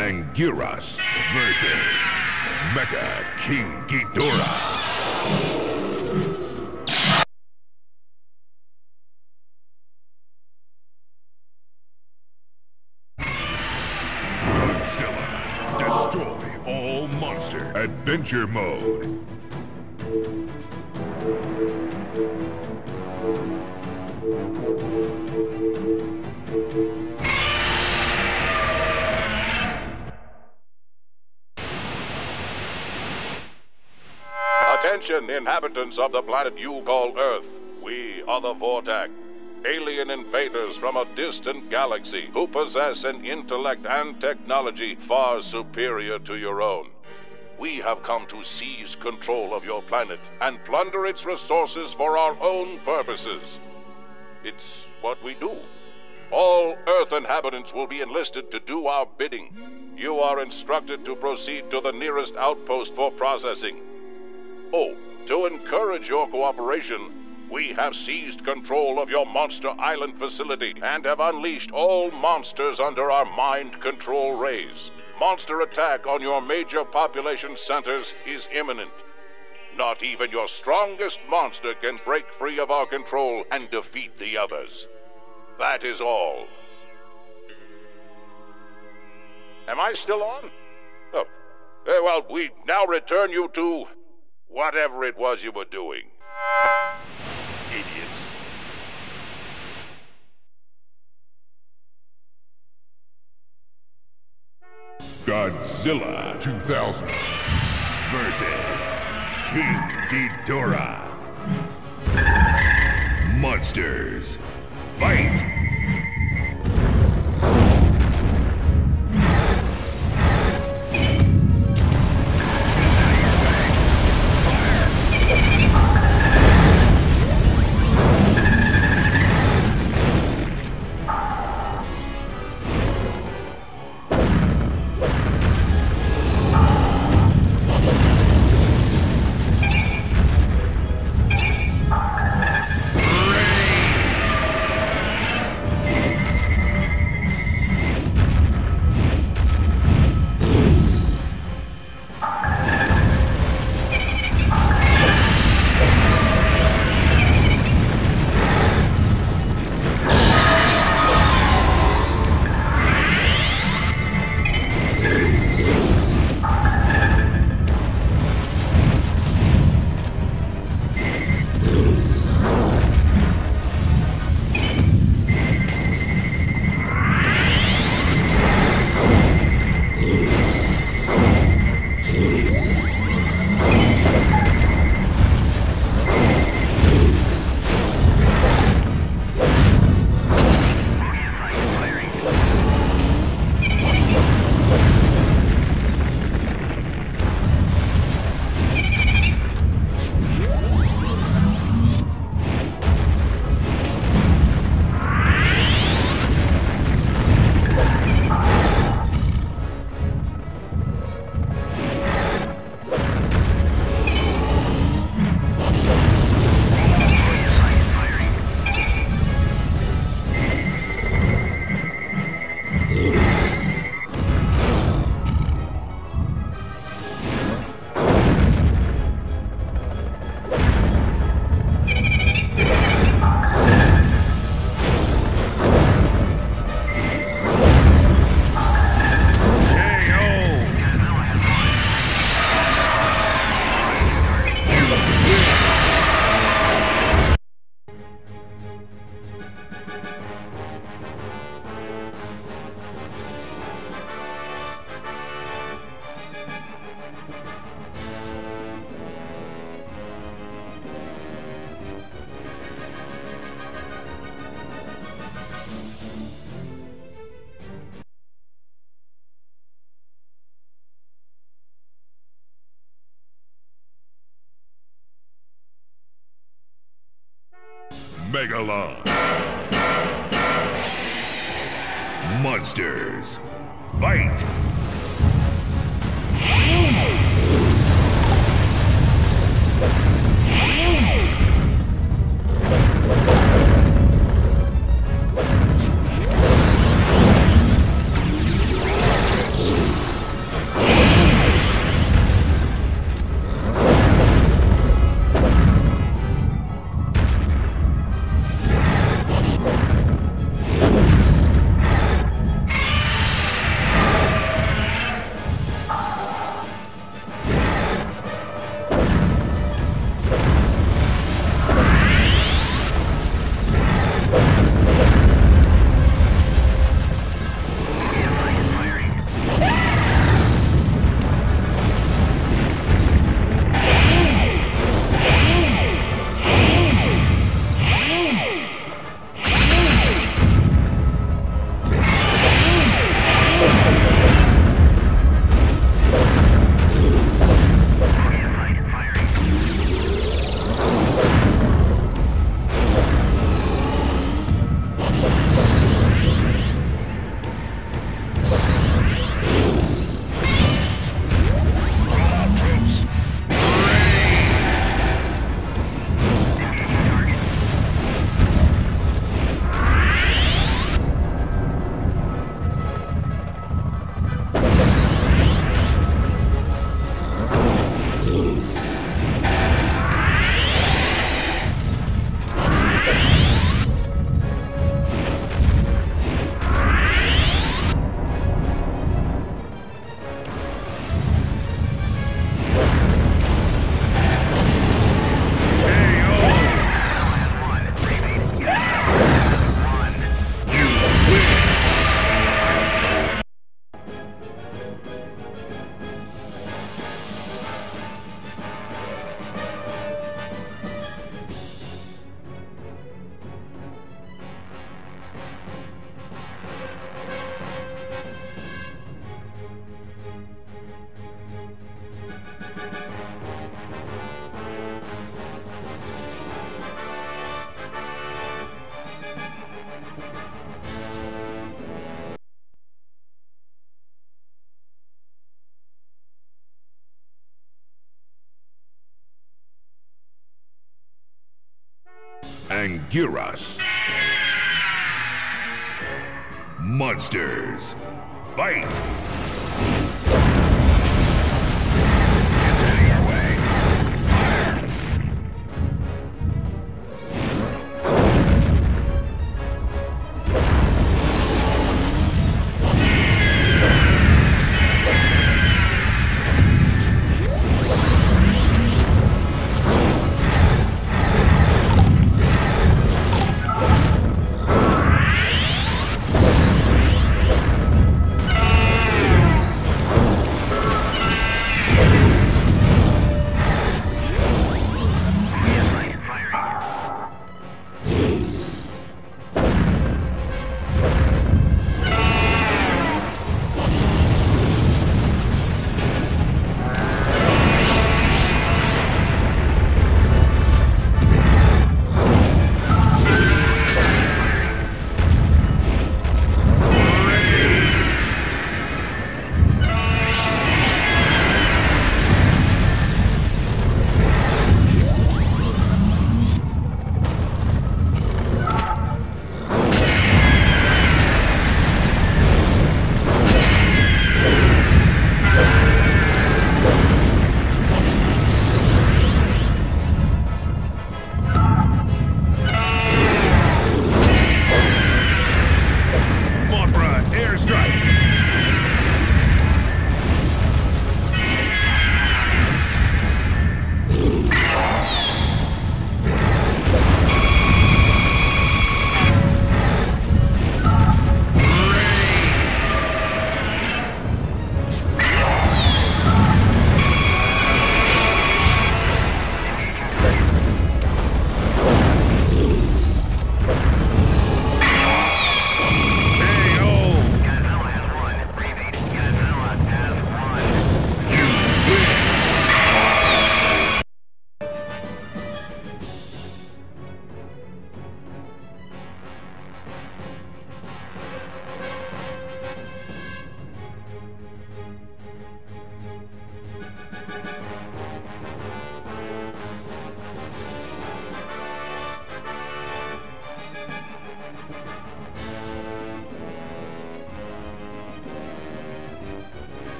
Anguirus versus Mecha King Ghidorah. Godzilla, destroy all monsters. Adventure mode. Attention, inhabitants of the planet you call Earth. We are the Vortag, alien invaders from a distant galaxy who possess an intellect and technology far superior to your own. We have come to seize control of your planet and plunder its resources for our own purposes. It's what we do. All Earth inhabitants will be enlisted to do our bidding. You are instructed to proceed to the nearest outpost for processing. Oh, to encourage your cooperation, we have seized control of your Monster Island facility and have unleashed all monsters under our mind control rays. Monster attack on your major population centers is imminent. Not even your strongest monster can break free of our control and defeat the others. That is all. Am I still on? Oh, well, we now return you to whatever it was you were doing. Idiots. Godzilla 2000 versus King Ghidorah. Monsters, fight! Megalon. Monsters, fight! Anguirus. Monsters, fight!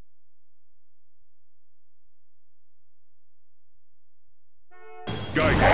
Kaiju.